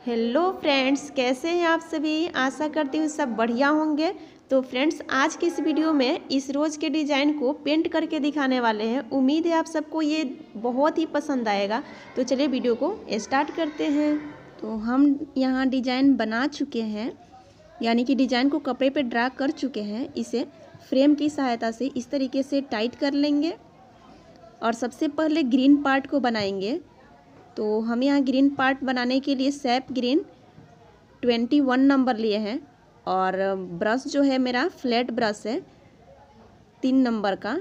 Hello friends, कैसे हैं आप सभी। आशा करती हूँ सब बढ़िया होंगे। तो फ्रेंड्स, आज की इस वीडियो में इस रोज़ के डिज़ाइन को पेंट करके दिखाने वाले हैं। उम्मीद है आप सबको ये बहुत ही पसंद आएगा। तो चलिए वीडियो को स्टार्ट करते हैं। तो हम यहाँ डिज़ाइन बना चुके हैं, यानी कि डिज़ाइन को कपड़े पे ड्रा कर चुके हैं। इसे फ्रेम की सहायता से इस तरीके से टाइट कर लेंगे और सबसे पहले ग्रीन पार्ट को बनाएंगे। तो हम यहाँ ग्रीन पार्ट बनाने के लिए सैप ग्रीन 21 नंबर लिए हैं और ब्रश जो है मेरा फ्लैट ब्रश है 3 नंबर का।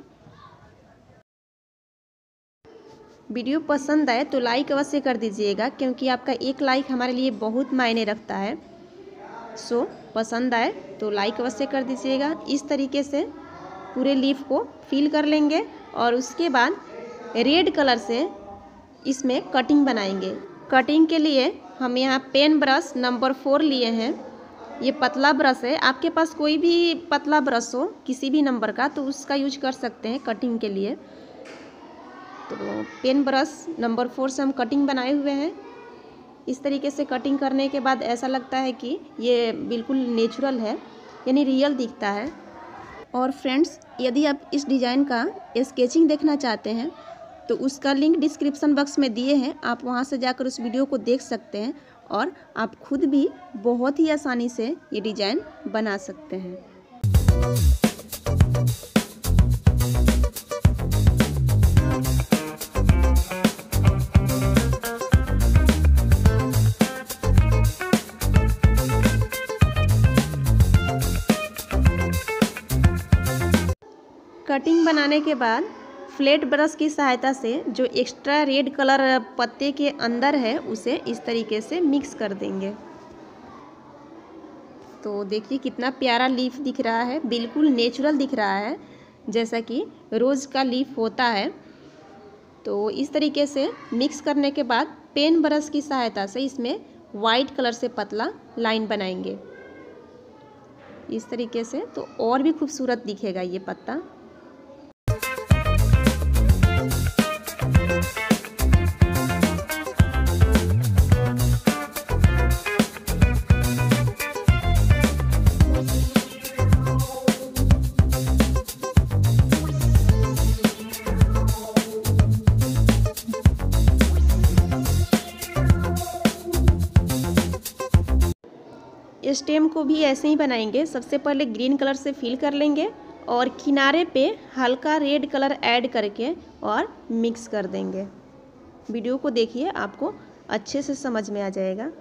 वीडियो पसंद आए तो लाइक अवश्य कर दीजिएगा, क्योंकि आपका एक लाइक हमारे लिए बहुत मायने रखता है। सो पसंद आए तो लाइक अवश्य कर दीजिएगा। इस तरीके से पूरे लीफ को फिल कर लेंगे और उसके बाद रेड कलर से इसमें कटिंग बनाएंगे। कटिंग के लिए हम यहाँ पेन ब्रश नंबर 4 लिए हैं। ये पतला ब्रश है, आपके पास कोई भी पतला ब्रश हो किसी भी नंबर का तो उसका यूज कर सकते हैं कटिंग के लिए। तो पेन ब्रश नंबर 4 से हम कटिंग बनाए हुए हैं। इस तरीके से कटिंग करने के बाद ऐसा लगता है कि ये बिल्कुल नेचुरल है, यानी रियल दिखता है। और फ्रेंड्स, यदि आप इस डिज़ाइन का स्केचिंग देखना चाहते हैं तो उसका लिंक डिस्क्रिप्शन बॉक्स में दिए हैं, आप वहां से जाकर उस वीडियो को देख सकते हैं और आप खुद भी बहुत ही आसानी से ये डिज़ाइन बना सकते हैं। कटिंग बनाने के बाद फ्लैट ब्रश की सहायता से जो एक्स्ट्रा रेड कलर पत्ते के अंदर है उसे इस तरीके से मिक्स कर देंगे। तो देखिए कितना प्यारा लीफ दिख रहा है, बिल्कुल नेचुरल दिख रहा है जैसा कि रोज़ का लीफ होता है। तो इस तरीके से मिक्स करने के बाद पेन ब्रश की सहायता से इसमें वाइट कलर से पतला लाइन बनाएंगे इस तरीके से, तो और भी खूबसूरत दिखेगा ये पत्ता। स्टेम को भी ऐसे ही बनाएंगे। सबसे पहले ग्रीन कलर से फिल कर लेंगे और किनारे पे हल्का रेड कलर ऐड करके और मिक्स कर देंगे। वीडियो को देखिए, आपको अच्छे से समझ में आ जाएगा।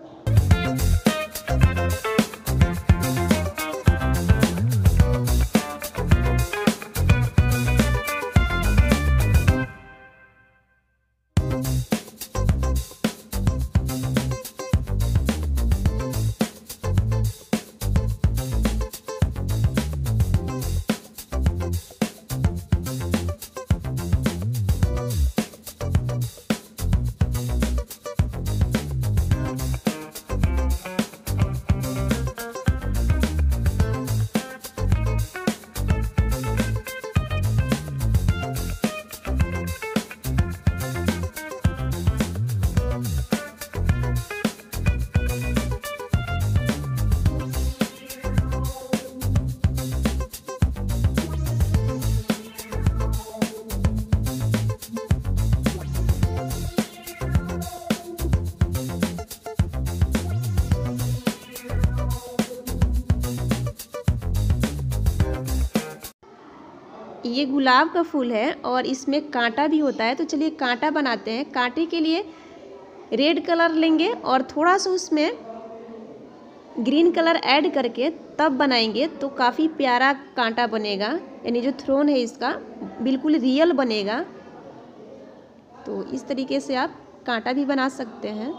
ये गुलाब का फूल है और इसमें कांटा भी होता है, तो चलिए कांटा बनाते हैं। कांटे के लिए रेड कलर लेंगे और थोड़ा सा उसमें ग्रीन कलर ऐड करके तब बनाएंगे तो काफ़ी प्यारा कांटा बनेगा, यानी जो थ्रोन है इसका बिल्कुल रियल बनेगा। तो इस तरीके से आप कांटा भी बना सकते हैं।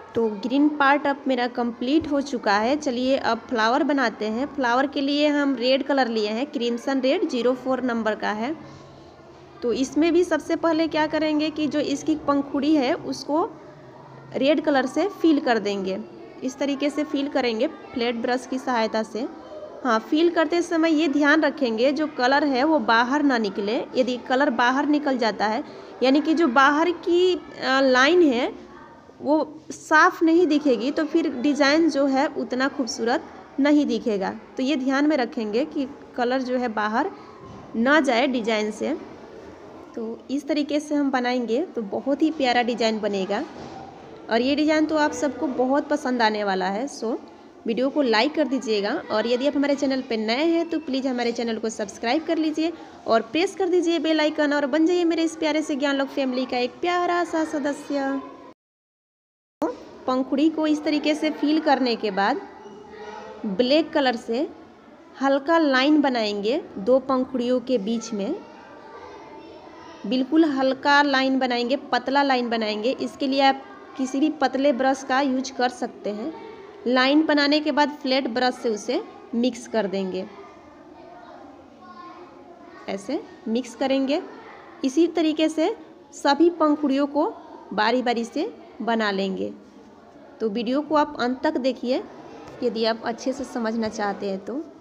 तो ग्रीन पार्ट अब मेरा कंप्लीट हो चुका है। चलिए अब फ्लावर बनाते हैं। फ्लावर के लिए हम रेड कलर लिए हैं, क्रिम्सन रेड 04 नंबर का है। तो इसमें भी सबसे पहले क्या करेंगे कि जो इसकी पंखुड़ी है उसको रेड कलर से फिल कर देंगे। इस तरीके से फिल करेंगे फ्लैट ब्रश की सहायता से। हाँ, फिल करते समय ये ध्यान रखेंगे जो कलर है वो बाहर ना निकले। यदि कलर बाहर निकल जाता है यानी कि जो बाहर की लाइन है वो साफ नहीं दिखेगी तो फिर डिज़ाइन जो है उतना खूबसूरत नहीं दिखेगा। तो ये ध्यान में रखेंगे कि कलर जो है बाहर ना जाए डिज़ाइन से। तो इस तरीके से हम बनाएंगे तो बहुत ही प्यारा डिज़ाइन बनेगा और ये डिज़ाइन तो आप सबको बहुत पसंद आने वाला है। सो वीडियो को लाइक कर दीजिएगा और यदि आप हमारे चैनल पर नए हैं तो प्लीज़ हमारे चैनल को सब्सक्राइब कर लीजिए और प्रेस कर दीजिए बेल आइकन और बन जाइए मेरे इस प्यारे से ज्ञान लोक फैमिली का एक प्यारा सा सदस्य। पंखुड़ी को इस तरीके से फिल करने के बाद ब्लैक कलर से हल्का लाइन बनाएंगे दो पंखुड़ियों के बीच में। बिल्कुल हल्का लाइन बनाएंगे, पतला लाइन बनाएंगे। इसके लिए आप किसी भी पतले ब्रश का यूज कर सकते हैं। लाइन बनाने के बाद फ्लैट ब्रश से उसे मिक्स कर देंगे। ऐसे मिक्स करेंगे। इसी तरीके से सभी पंखुड़ियों को बारी बारी से बना लेंगे। तो वीडियो को आप अंत तक देखिए यदि आप अच्छे से समझना चाहते हैं तो।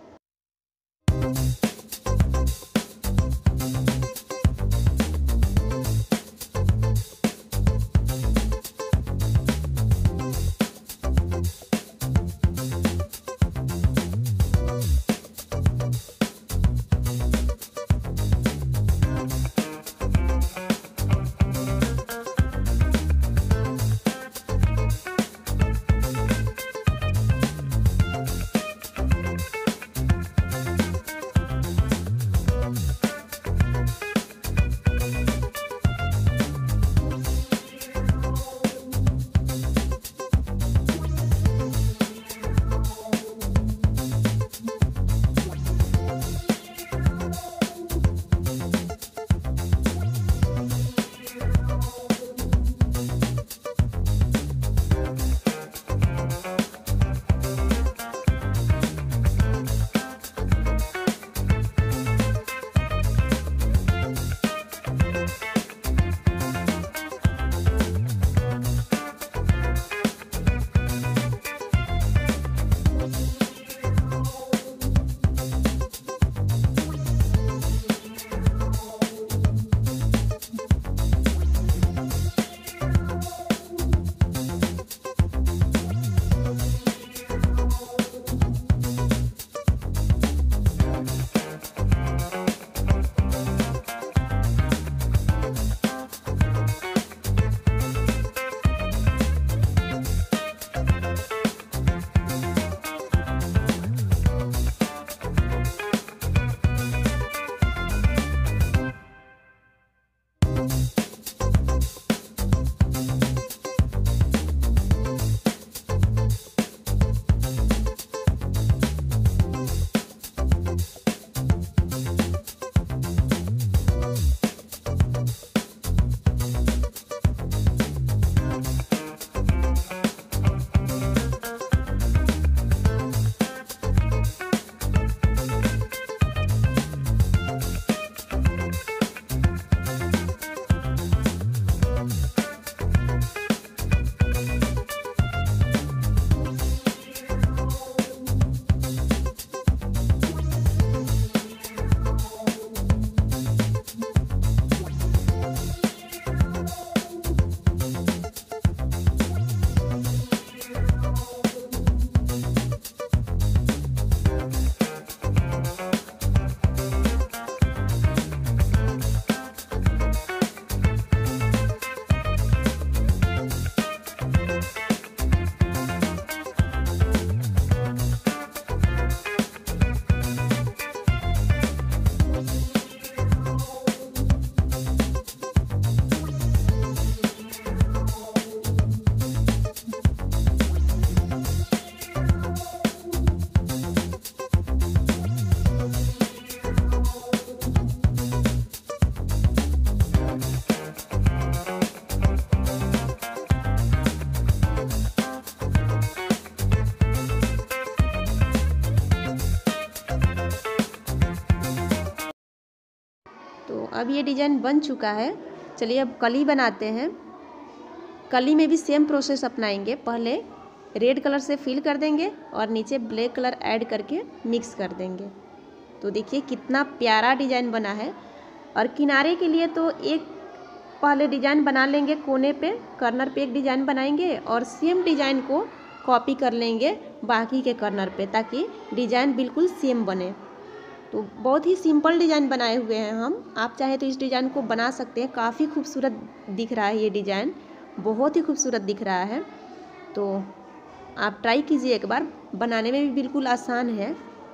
अब ये डिज़ाइन बन चुका है। चलिए अब कली बनाते हैं। कली में भी सेम प्रोसेस अपनाएंगे। पहले रेड कलर से फिल कर देंगे और नीचे ब्लैक कलर ऐड करके मिक्स कर देंगे। तो देखिए कितना प्यारा डिज़ाइन बना है। और किनारे के लिए तो एक पहले डिज़ाइन बना लेंगे, कोने पे कॉर्नर पे एक डिज़ाइन बनाएंगे और सेम डिज़ाइन को कॉपी कर लेंगे बाकी के कॉर्नर पे, ताकि डिज़ाइन बिल्कुल सेम बने। तो बहुत ही सिंपल डिज़ाइन बनाए हुए हैं हम। आप चाहे तो इस डिज़ाइन को बना सकते हैं। काफ़ी खूबसूरत दिख रहा है ये डिज़ाइन, बहुत ही खूबसूरत दिख रहा है। तो आप ट्राई कीजिए एक बार, बनाने में भी बिल्कुल आसान है।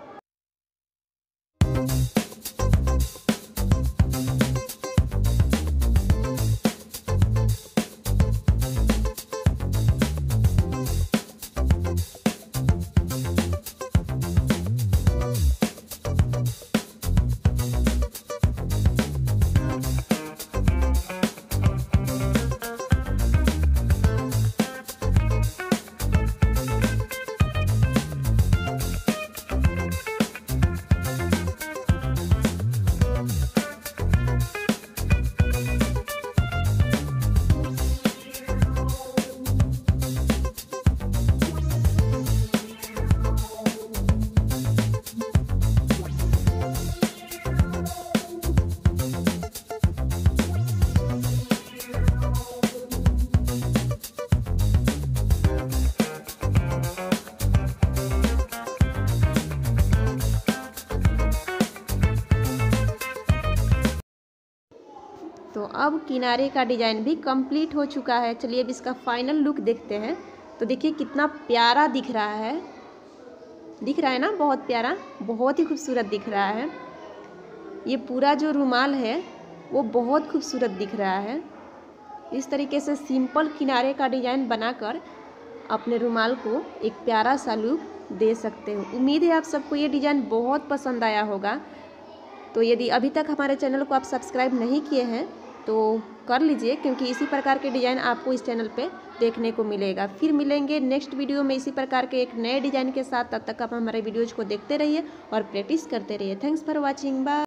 तो अब किनारे का डिज़ाइन भी कंप्लीट हो चुका है। चलिए अब इसका फाइनल लुक देखते हैं। तो देखिए कितना प्यारा दिख रहा है। दिख रहा है ना, बहुत प्यारा, बहुत ही खूबसूरत दिख रहा है। ये पूरा जो रुमाल है वो बहुत खूबसूरत दिख रहा है। इस तरीके से सिंपल किनारे का डिज़ाइन बनाकर अपने रुमाल को एक प्यारा सा लुक दे सकते हो। उम्मीद है आप सबको ये डिज़ाइन बहुत पसंद आया होगा। तो यदि अभी तक हमारे चैनल को आप सब्सक्राइब नहीं किए हैं तो कर लीजिए, क्योंकि इसी प्रकार के डिज़ाइन आपको इस चैनल पे देखने को मिलेगा। फिर मिलेंगे नेक्स्ट वीडियो में इसी प्रकार के एक नए डिज़ाइन के साथ। तब तक आप हमारे वीडियोज़ को देखते रहिए और प्रैक्टिस करते रहिए। Thanks for watching, bye.